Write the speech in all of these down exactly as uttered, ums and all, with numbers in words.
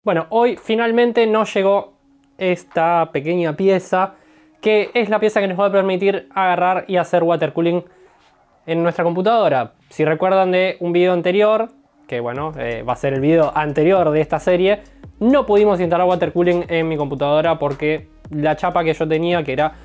Bueno, hoy finalmente nos llegó esta pequeña pieza, que es la pieza que nos va a permitir agarrar y hacer water cooling en nuestra computadora. Si recuerdan de un video anterior, que bueno, eh, va a ser el video anterior de esta serie, no pudimos instalar water cooling en mi computadora porque la chapa que yo tenía, que era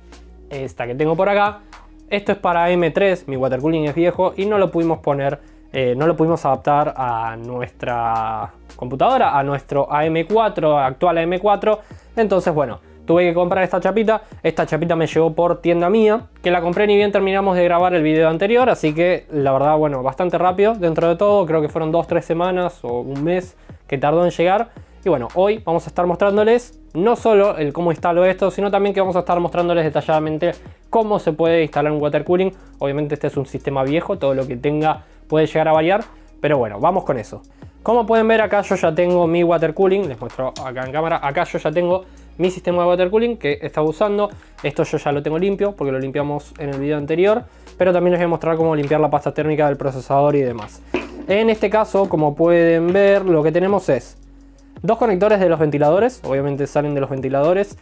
esta que tengo por acá, esto es para M tres, mi water cooling es viejo y no lo pudimos poner, eh, no lo pudimos adaptar a nuestra computadora, a nuestro A M cuatro, actual A M cuatro. Entonces bueno, tuve que comprar esta chapita. Esta chapita me llegó por tienda mía, que la compré ni bien terminamos de grabar el video anterior, así que la verdad, bueno, bastante rápido dentro de todo. Creo que fueron dos tres semanas o un mes que tardó en llegar. Y bueno, hoy vamos a estar mostrándoles no solo el cómo instalo esto, sino también que vamos a estar mostrándoles detalladamente cómo se puede instalar un water cooling. Obviamente este es un sistema viejo, todo lo que tenga puede llegar a variar, pero bueno, vamos con eso. Como pueden ver, acá yo ya tengo mi water cooling, les muestro acá en cámara. Acá yo ya tengo mi sistema de water cooling que estaba usando. Esto yo ya lo tengo limpio porque lo limpiamos en el video anterior, pero también les voy a mostrar cómo limpiar la pasta térmica del procesador y demás. En este caso, como pueden ver, lo que tenemos es dos conectores de los ventiladores, obviamente salen de los ventiladores,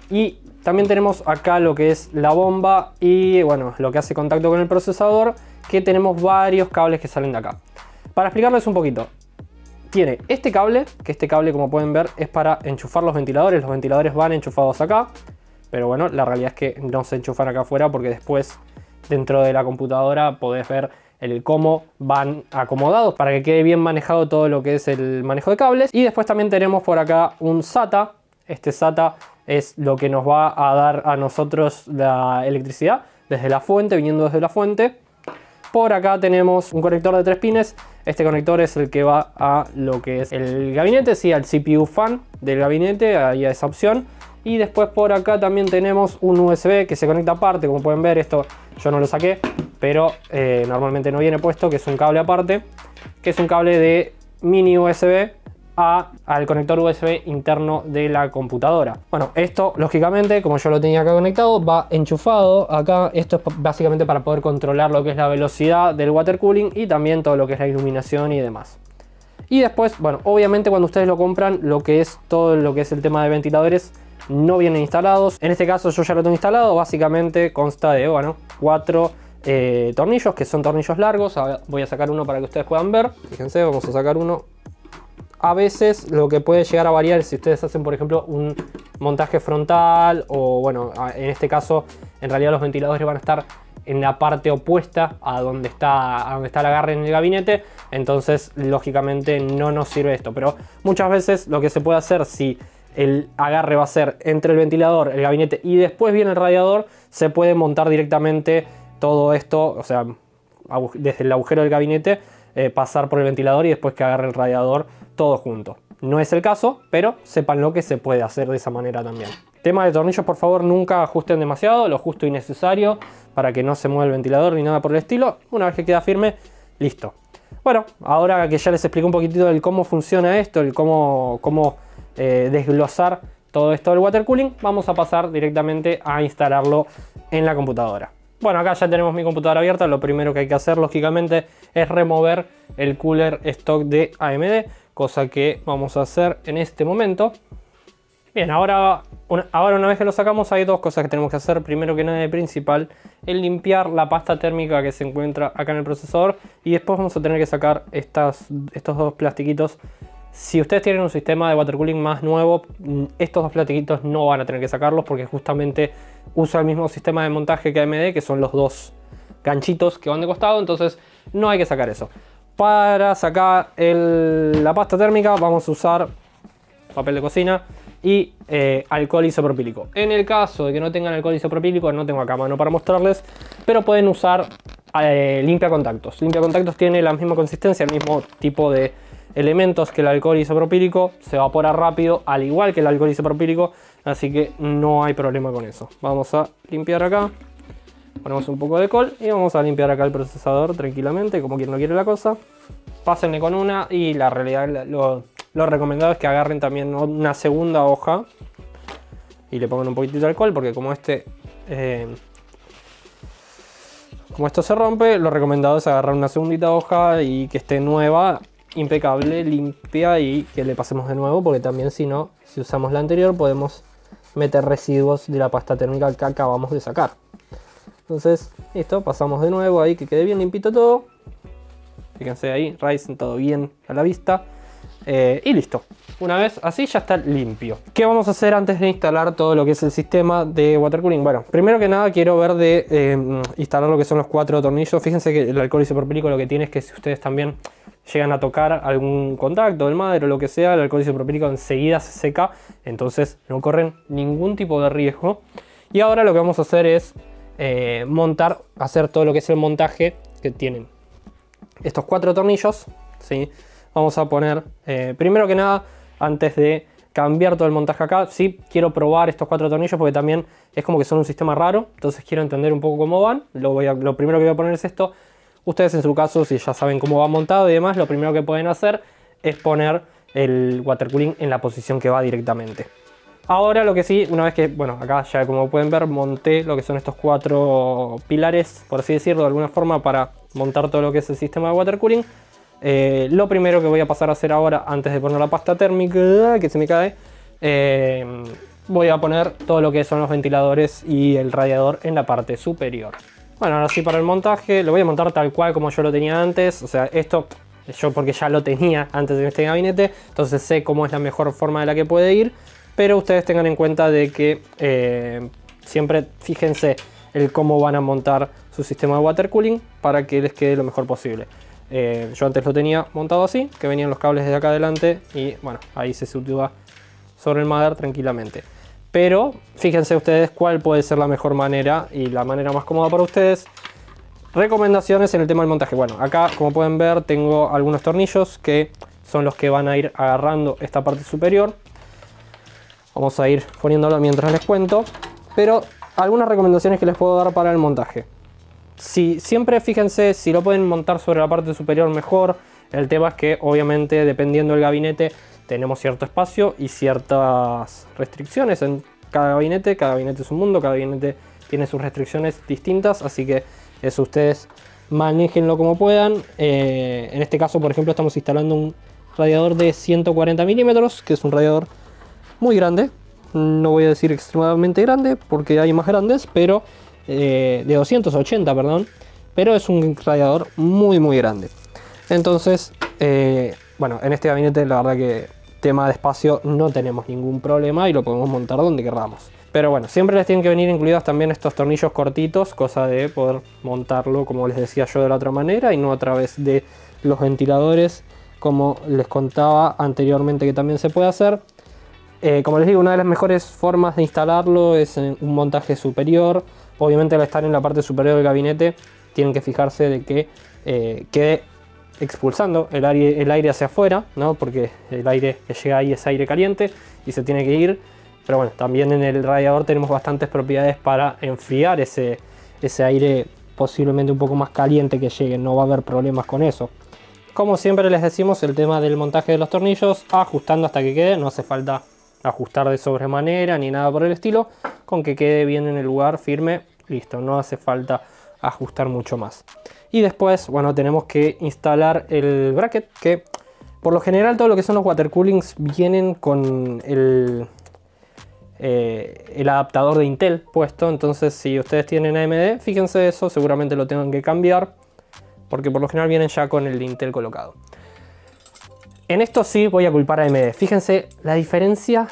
y también tenemos acá lo que es la bomba y bueno, lo que hace contacto con el procesador, que tenemos varios cables que salen de acá. Para explicarles un poquito, tiene este cable, que este cable como pueden ver es para enchufar los ventiladores. Los ventiladores van enchufados acá, pero bueno, la realidad es que no se enchufan acá afuera porque después dentro de la computadora podés ver el cómo van acomodados para que quede bien manejado todo lo que es el manejo de cables. Y después también tenemos por acá un SATA. Este SATA es lo que nos va a dar a nosotros la electricidad desde la fuente, viniendo desde la fuente. Por acá tenemos un conector de tres pines. Este conector es el que va a lo que es el gabinete, sí, al C P U fan del gabinete, ahí a esa opción. Y después por acá también tenemos un U S B que se conecta aparte, como pueden ver. Esto yo no lo saqué, pero eh, normalmente no viene puesto, que es un cable aparte, que es un cable de mini U S B a, al conector U S B interno de la computadora. Bueno, esto lógicamente, como yo lo tenía acá conectado, va enchufado acá. Esto es básicamente para poder controlar lo que es la velocidad del water cooling y también todo lo que es la iluminación y demás. Y después, bueno, obviamente cuando ustedes lo compran, lo que es todo lo que es el tema de ventiladores no vienen instalados. En este caso yo ya lo tengo instalado. Básicamente consta de, bueno, cuatro eh, tornillos, que son tornillos largos. A ver, voy a sacar uno para que ustedes puedan ver. Fíjense, vamos a sacar uno. A veces lo que puede llegar a variar si ustedes hacen, por ejemplo, un montaje frontal, o bueno, en este caso en realidad los ventiladores van a estar en la parte opuesta a donde está, a donde está el agarre en el gabinete. Entonces lógicamente no nos sirve esto, pero muchas veces lo que se puede hacer, si el agarre va a ser entre el ventilador, el gabinete y después viene el radiador, se puede montar directamente todo esto, o sea, desde el agujero del gabinete, eh, pasar por el ventilador y después que agarre el radiador todo junto. No es el caso, pero sépanlo que se puede hacer de esa manera también. Tema de tornillos, por favor, nunca ajusten demasiado, lo justo y necesario para que no se mueva el ventilador ni nada por el estilo. Una vez que queda firme, listo. Bueno, ahora que ya les expliqué un poquitito del cómo funciona esto, el cómo, cómo eh, desglosar todo esto del water cooling, vamos a pasar directamente a instalarlo en la computadora. Bueno, acá ya tenemos mi computadora abierta. Lo primero que hay que hacer, lógicamente, es remover el cooler stock de A M D, cosa que vamos a hacer en este momento. Bien, ahora una, ahora una vez que lo sacamos, hay dos cosas que tenemos que hacer. Primero que nada, de principal, el limpiar la pasta térmica que se encuentra acá en el procesador, y después vamos a tener que sacar estas, estos dos plastiquitos. Si ustedes tienen un sistema de water cooling más nuevo, estos dos plastiquitos no van a tener que sacarlos porque justamente usa el mismo sistema de montaje que A M D, que son los dos ganchitos que van de costado, entonces no hay que sacar eso. Para sacar el, la pasta térmica vamos a usar papel de cocina y eh, alcohol isopropílico. En el caso de que no tengan alcohol isopropílico, no tengo acá a mano para mostrarles, pero pueden usar eh, limpia contactos. Limpia contactos tiene la misma consistencia, el mismo tipo de elementos que el alcohol isopropílico, se evapora rápido al igual que el alcohol isopropílico, así que no hay problema con eso. Vamos a limpiar acá, ponemos un poco de alcohol y vamos a limpiar acá el procesador tranquilamente, como quien no quiere la cosa. Pásenle con una, y la realidad, lo, lo recomendado es que agarren también una segunda hoja y le pongan un poquitito de alcohol, porque como este eh, como esto se rompe, lo recomendado es agarrar una segundita hoja y que esté nueva impecable, limpia, y que le pasemos de nuevo, porque también si no, si usamos la anterior podemos meter residuos de la pasta térmica que acabamos de sacar. Entonces, listo, pasamos de nuevo ahí, que quede bien limpito todo. Fíjense ahí, Ryzen, todo bien a la vista. Eh, y listo. Una vez así ya está limpio. ¿Qué vamos a hacer antes de instalar todo lo que es el sistema de water cooling? Bueno, primero que nada quiero ver de eh, instalar lo que son los cuatro tornillos. Fíjense que el alcohol isopropílico lo que tiene es que si ustedes también llegan a tocar algún contacto del madre o lo que sea, el alcohol isopropílico enseguida se seca. Entonces no corren ningún tipo de riesgo. Y ahora lo que vamos a hacer es eh, montar, hacer todo lo que es el montaje que tienen estos cuatro tornillos, ¿sí? Vamos a poner, eh, primero que nada, antes de cambiar todo el montaje acá, sí quiero probar estos cuatro tornillos porque también es como que son un sistema raro. Entonces quiero entender un poco cómo van. Lo, voy a, lo primero que voy a poner es esto. Ustedes en su caso, si ya saben cómo va montado y demás, lo primero que pueden hacer es poner el water cooling en la posición que va directamente. Ahora lo que sí, una vez que, bueno, acá ya como pueden ver, monté lo que son estos cuatro pilares, por así decirlo, de alguna forma, para montar todo lo que es el sistema de water cooling. Eh, lo primero que voy a pasar a hacer ahora, antes de poner la pasta térmica, que se me cae, eh, voy a poner todo lo que son los ventiladores y el radiador en la parte superior. Bueno, ahora sí, para el montaje lo voy a montar tal cual como yo lo tenía antes. O sea, esto yo porque ya lo tenía antes en este gabinete, entonces sé cómo es la mejor forma de la que puede ir. Pero ustedes tengan en cuenta de que eh, siempre fíjense el cómo van a montar su sistema de water cooling para que les quede lo mejor posible. Eh, yo antes lo tenía montado así, que venían los cables desde acá adelante y bueno, ahí se sitúa sobre el mother tranquilamente. Pero fíjense ustedes cuál puede ser la mejor manera y la manera más cómoda para ustedes. Recomendaciones en el tema del montaje. Bueno, acá como pueden ver tengo algunos tornillos que son los que van a ir agarrando esta parte superior. Vamos a ir poniéndolo mientras les cuento. Pero algunas recomendaciones que les puedo dar para el montaje. Si, siempre fíjense si lo pueden montar sobre la parte superior mejor. El tema es que obviamente dependiendo del gabinete tenemos cierto espacio y ciertas restricciones en cada gabinete. Cada gabinete es un mundo, cada gabinete tiene sus restricciones distintas. Así que eso ustedes manéjenlo como puedan. Eh, en este caso, por ejemplo, estamos instalando un radiador de ciento cuarenta milímetros, que es un radiador muy grande. No voy a decir extremadamente grande porque hay más grandes, pero eh, de doscientos ochenta, perdón. Pero es un radiador muy muy grande. Entonces, eh, bueno, en este gabinete la verdad que tema de espacio no tenemos ningún problema y lo podemos montar donde queramos. Pero bueno, siempre les tienen que venir incluidos también estos tornillos cortitos, cosa de poder montarlo, como les decía yo, de la otra manera y no a través de los ventiladores, como les contaba anteriormente que también se puede hacer. Eh, como les digo, una de las mejores formas de instalarlo es en un montaje superior. Obviamente al estar en la parte superior del gabinete tienen que fijarse de que eh, quede expulsando el aire, el aire hacia afuera, ¿no? Porque el aire que llega ahí es aire caliente y se tiene que ir. Pero bueno, también en el radiador tenemos bastantes propiedades para enfriar ese, ese aire posiblemente un poco más caliente que llegue. No va a haber problemas con eso. Como siempre les decimos, el tema del montaje de los tornillos, ajustando hasta que quede. No hace falta ajustar de sobremanera ni nada por el estilo. Con que quede bien en el lugar firme, listo. No hace falta ajustar mucho más. Y después, bueno, tenemos que instalar el bracket, que por lo general todo lo que son los water coolings vienen con el... Eh, el adaptador de Intel puesto. Entonces si ustedes tienen A M D, fíjense eso, seguramente lo tengan que cambiar porque por lo general vienen ya con el de Intel colocado. En esto sí voy a culpar a A M D. Fíjense la diferencia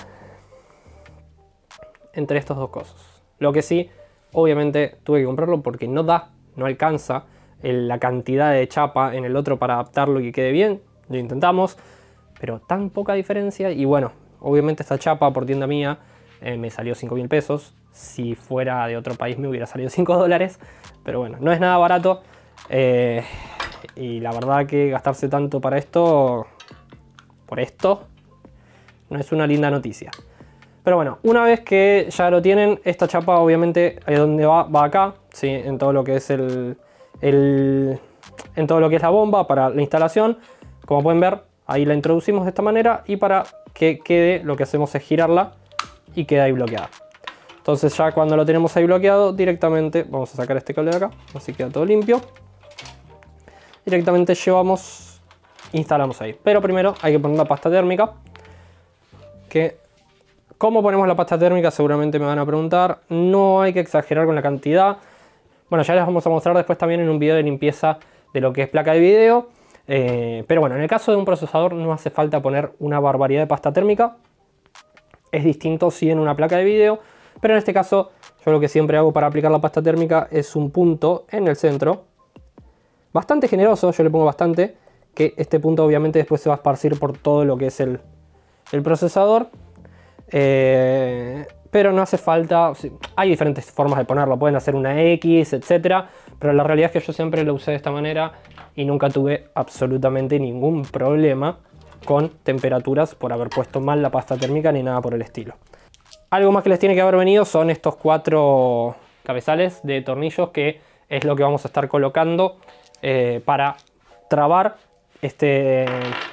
entre estas dos cosas. Lo que sí, obviamente tuve que comprarlo porque no da, no alcanza el, la cantidad de chapa en el otro para adaptarlo y que quede bien. Lo intentamos, pero tan poca diferencia. Y bueno, obviamente esta chapa por tienda mía Eh, me salió cinco mil pesos. Si fuera de otro país me hubiera salido cinco dólares. Pero bueno, no es nada barato. Eh, y la verdad que gastarse tanto para esto, por esto, no es una linda noticia. Pero bueno, una vez que ya lo tienen, esta chapa obviamente es donde va, va acá, ¿sí? En todo lo que es el, el, en todo lo que es la bomba para la instalación. Como pueden ver, ahí la introducimos de esta manera. Y para que quede, lo que hacemos es girarla y queda ahí bloqueada. Entonces ya cuando lo tenemos ahí bloqueado, directamente vamos a sacar este cable de acá, así queda todo limpio. Directamente llevamos instalamos ahí. Pero primero hay que poner la pasta térmica. Que, ¿cómo ponemos la pasta térmica? Seguramente me van a preguntar. No hay que exagerar con la cantidad. Bueno, ya les vamos a mostrar después también en un video de limpieza de lo que es placa de video. Eh, pero bueno, en el caso de un procesador no hace falta poner una barbaridad de pasta térmica. Es distinto si en una placa de video, pero en este caso yo lo que siempre hago para aplicar la pasta térmica es un punto en el centro. Bastante generoso, yo le pongo bastante, que este punto obviamente después se va a esparcir por todo lo que es el, el procesador. Eh, pero no hace falta, hay diferentes formas de ponerlo, pueden hacer una X, etcétera. Pero la realidad es que yo siempre lo usé de esta manera y nunca tuve absolutamente ningún problema con temperaturas por haber puesto mal la pasta térmica ni nada por el estilo. Algo más que les tiene que haber venido son estos cuatro cabezales de tornillos, que es lo que vamos a estar colocando eh, para trabar este,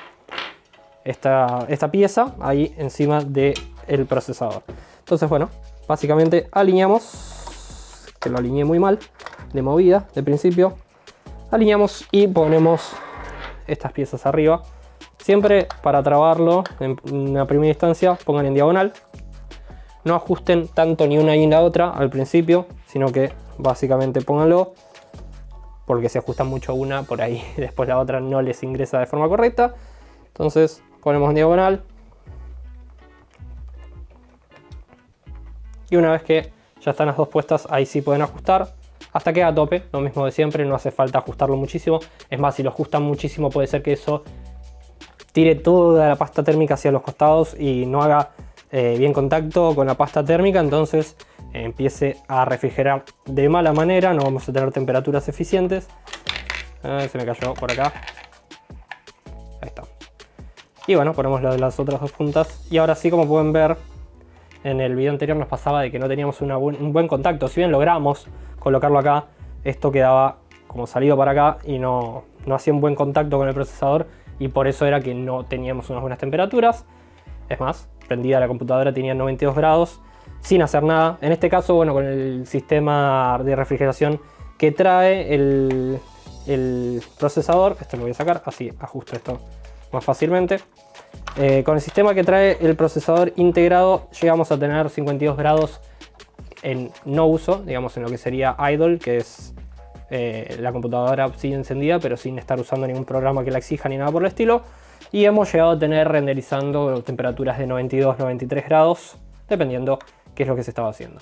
esta, esta pieza ahí encima del procesador. Entonces, bueno, básicamente alineamos, que lo alineé muy mal de movida de principio, alineamos y ponemos estas piezas arriba. Siempre para trabarlo en una primera instancia pongan en diagonal, no ajusten tanto ni una ni la otra al principio, sino que básicamente pónganlo, porque si ajustan mucho una por ahí después la otra no les ingresa de forma correcta. Entonces ponemos en diagonal y una vez que ya están las dos puestas, ahí sí pueden ajustar hasta que a tope, lo mismo de siempre, no hace falta ajustarlo muchísimo. Es más, si lo ajustan muchísimo puede ser que eso tire toda la pasta térmica hacia los costados y no haga eh, bien contacto con la pasta térmica, entonces eh, empiece a refrigerar de mala manera, no vamos a tener temperaturas eficientes. Eh, se me cayó por acá. Ahí está. Y bueno, ponemos la de las otras dos puntas. Y ahora sí, como pueden ver, en el video anterior nos pasaba de que no teníamos una bu un buen contacto. Si bien logramos colocarlo acá, esto quedaba como salido para acá y no, no hacía un buen contacto con el procesador, y por eso era que no teníamos unas buenas temperaturas. Es más, prendida la computadora tenía noventa y dos grados sin hacer nada. En este caso, bueno, con el sistema de refrigeración que trae el, el procesador, esto lo voy a sacar, así ajusto esto más fácilmente. Eh, con el sistema que trae el procesador integrado llegamos a tener cincuenta y dos grados en no uso, digamos en lo que sería idle, que es eh, la computadora sigue encendida pero sin estar usando ningún programa que la exija ni nada por el estilo. Y hemos llegado a tener renderizando temperaturas de noventa y dos, noventa y tres grados, dependiendo qué es lo que se estaba haciendo.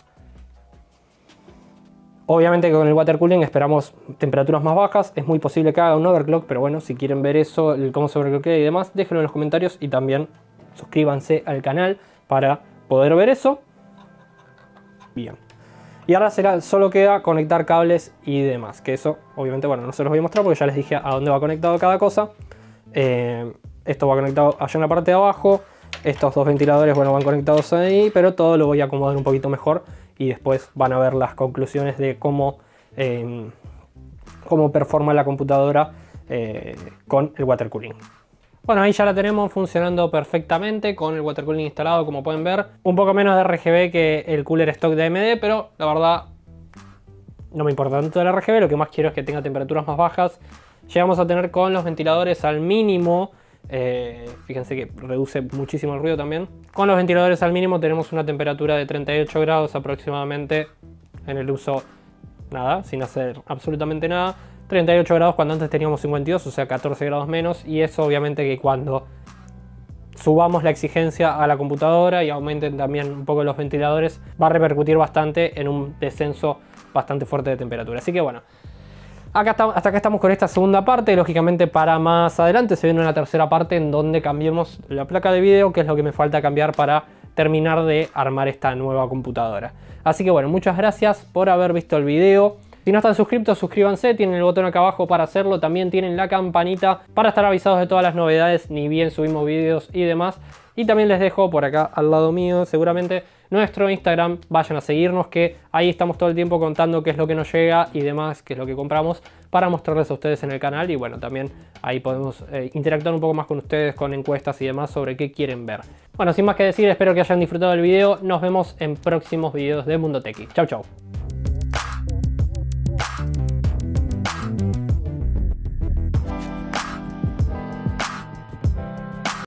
Obviamente que con el water cooling esperamos temperaturas más bajas. Es muy posible que haga un overclock, pero bueno, si quieren ver eso, el cómo se overclockea y demás, déjenlo en los comentarios y también suscríbanse al canal para poder ver eso. Bien. Y ahora será, solo queda conectar cables y demás, que eso obviamente, bueno, no se los voy a mostrar porque ya les dije a dónde va conectado cada cosa. Eh, esto va conectado allá en la parte de abajo. Estos dos ventiladores, bueno, van conectados ahí, pero todo lo voy a acomodar un poquito mejor y después van a ver las conclusiones de cómo, eh, cómo performa la computadora eh, con el water cooling. Bueno, ahí ya la tenemos funcionando perfectamente con el water cooling instalado, como pueden ver. Un poco menos de R G B que el cooler stock de A M D, pero la verdad no me importa tanto el R G B, lo que más quiero es que tenga temperaturas más bajas. Llegamos a tener con los ventiladores al mínimo, eh, fíjense que reduce muchísimo el ruido también. Con los ventiladores al mínimo tenemos una temperatura de treinta y ocho grados aproximadamente en el uso, nada, sin hacer absolutamente nada. treinta y ocho grados cuando antes teníamos cincuenta y dos, o sea catorce grados menos, y eso obviamente que cuando subamos la exigencia a la computadora y aumenten también un poco los ventiladores va a repercutir bastante en un descenso bastante fuerte de temperatura. Así que bueno, acá estamos, hasta acá estamos con esta segunda parte. Lógicamente para más adelante se viene una tercera parte en donde cambiemos la placa de video, que es lo que me falta cambiar para terminar de armar esta nueva computadora. Así que bueno, muchas gracias por haber visto el video. Si no están suscritos, suscríbanse, tienen el botón acá abajo para hacerlo, también tienen la campanita para estar avisados de todas las novedades, ni bien subimos vídeos y demás. Y también les dejo por acá al lado mío seguramente nuestro Instagram, vayan a seguirnos, que ahí estamos todo el tiempo contando qué es lo que nos llega y demás, qué es lo que compramos, para mostrarles a ustedes en el canal. Y bueno, también ahí podemos eh, interactuar un poco más con ustedes con encuestas y demás sobre qué quieren ver. Bueno, sin más que decir, espero que hayan disfrutado del video, nos vemos en próximos videos de Mundo Tequi. Chau chau.